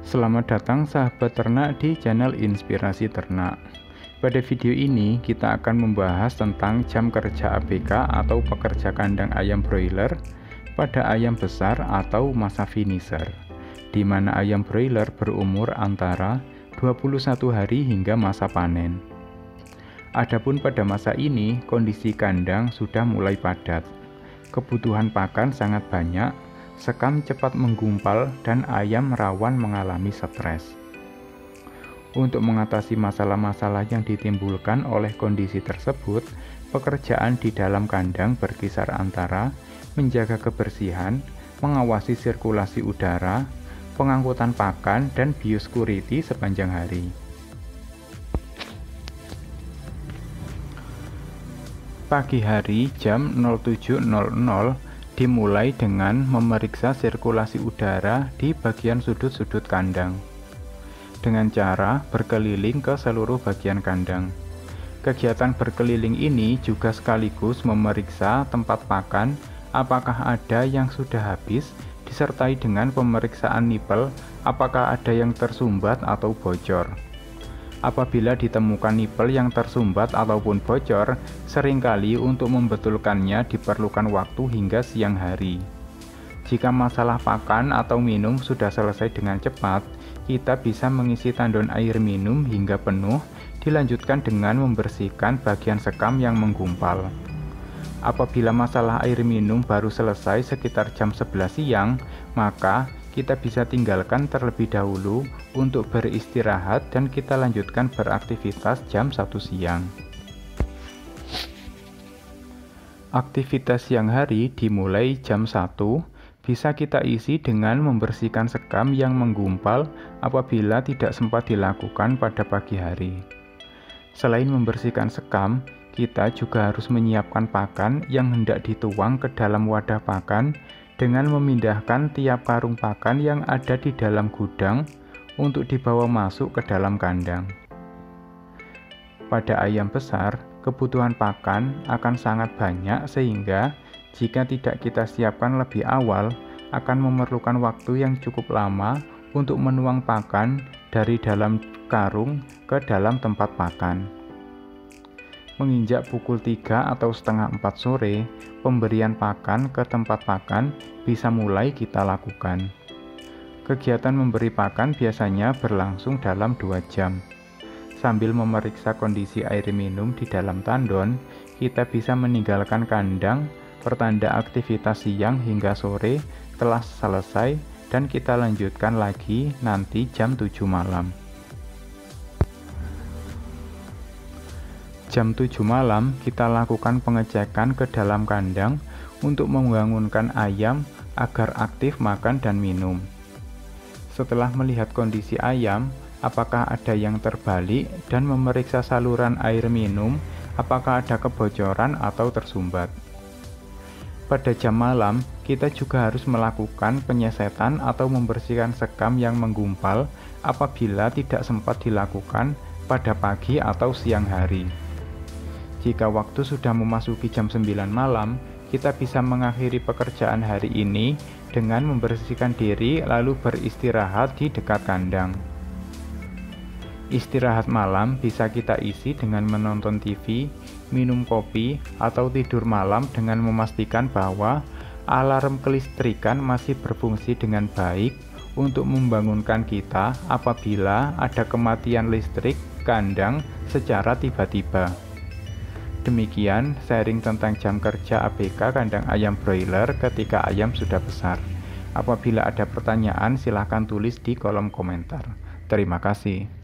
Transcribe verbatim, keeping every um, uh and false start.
Selamat datang sahabat ternak di channel Inspirasi Ternak. Pada video ini kita akan membahas tentang jam kerja A B K atau pekerja kandang ayam broiler pada ayam besar atau masa finisher, di mana ayam broiler berumur antara dua puluh satu hari hingga masa panen. Adapun pada masa ini kondisi kandang sudah mulai padat, kebutuhan pakan sangat banyak, sekam cepat menggumpal, dan ayam rawan mengalami stres. Untuk mengatasi masalah-masalah yang ditimbulkan oleh kondisi tersebut, pekerjaan di dalam kandang berkisar antara menjaga kebersihan, mengawasi sirkulasi udara, pengangkutan pakan, dan biosecurity sepanjang hari. Pagi hari jam nol tujuh nol nol dimulai dengan memeriksa sirkulasi udara di bagian sudut-sudut kandang dengan cara berkeliling ke seluruh bagian kandang. Kegiatan berkeliling ini juga sekaligus memeriksa tempat pakan apakah ada yang sudah habis, disertai dengan pemeriksaan nipel apakah ada yang tersumbat atau bocor. Apabila ditemukan nipel yang tersumbat ataupun bocor, seringkali untuk membetulkannya diperlukan waktu hingga siang hari. Jika masalah pakan atau minum sudah selesai dengan cepat, kita bisa mengisi tandon air minum hingga penuh, dilanjutkan dengan membersihkan bagian sekam yang menggumpal. Apabila masalah air minum baru selesai sekitar jam sebelas siang, maka kita bisa tinggalkan terlebih dahulu untuk beristirahat dan kita lanjutkan beraktivitas jam satu siang. Aktivitas siang hari dimulai jam satu, bisa kita isi dengan membersihkan sekam yang menggumpal apabila tidak sempat dilakukan pada pagi hari. Selain membersihkan sekam, kita juga harus menyiapkan pakan yang hendak dituang ke dalam wadah pakan dengan memindahkan tiap karung pakan yang ada di dalam gudang untuk dibawa masuk ke dalam kandang. Pada ayam besar, kebutuhan pakan akan sangat banyak sehingga jika tidak kita siapkan lebih awal, akan memerlukan waktu yang cukup lama untuk menuang pakan dari dalam karung ke dalam tempat pakan. Menginjak pukul tiga atau setengah empat sore, pemberian pakan ke tempat pakan bisa mulai kita lakukan. Kegiatan memberi pakan biasanya berlangsung dalam dua jam. Sambil memeriksa kondisi air minum di dalam tandon, kita bisa meninggalkan kandang, pertanda aktivitas siang hingga sore telah selesai dan kita lanjutkan lagi nanti jam tujuh malam. Jam tujuh malam kita lakukan pengecekan ke dalam kandang untuk membangunkan ayam agar aktif makan dan minum. Setelah melihat kondisi ayam, apakah ada yang terbalik dan memeriksa saluran air minum, apakah ada kebocoran atau tersumbat. Pada jam malam, kita juga harus melakukan penyesetan atau membersihkan sekam yang menggumpal apabila tidak sempat dilakukan pada pagi atau siang hari. Jika waktu sudah memasuki jam sembilan malam, kita bisa mengakhiri pekerjaan hari ini dengan membersihkan diri lalu beristirahat di dekat kandang. Istirahat malam bisa kita isi dengan menonton T V, minum kopi, atau tidur malam dengan memastikan bahwa alarm kelistrikan masih berfungsi dengan baik untuk membangunkan kita apabila ada kematian listrik kandang secara tiba-tiba. Demikian sharing tentang jam kerja A B K kandang ayam broiler ketika ayam sudah besar. Apabila ada pertanyaan silahkan tulis di kolom komentar. Terima kasih.